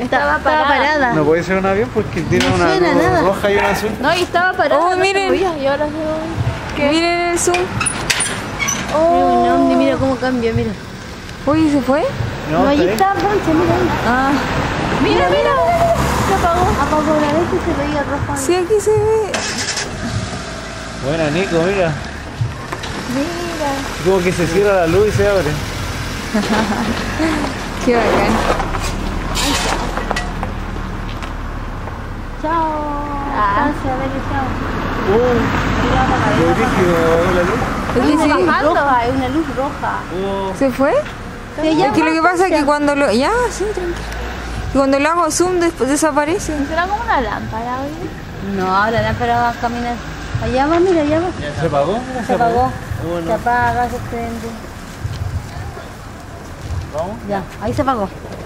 estaba parada. No puede ser un avión porque tiene No una suena luz nada. roja y una azul. No, y estaba parada. Oh, no se miren. movía, y ahora se mueve. Miren el zoom. Mira un ovni, mira cómo cambia, mira. Uy, ¿se fue? No, ahí está, Pancha, mira ahí. Ah, Mira, mira, se apagó. Apagó una vez y se veía rojo. sí, aquí se ve. Buena, Nico, mira. Mira. Como que se cierra la luz y se abre. Qué bacán. Chao. Pancha, dale, chao. Lo brígido, la luz. Aquí Una sí. luz roja, es una luz roja. ¿Se fue? Sí, ya Es que lo que va, pasa es que Pancha. cuando lo... Ya, sí, tranquilo. Y cuando lo hago zoom después desaparece. Será como una lámpara, oye. No, la lámpara va a caminar. Allá va, mira, allá va. ¿Se apagó? Se apagó. Bueno. Se apaga, se prende. ¿Vamos? Ya, ahí se apagó.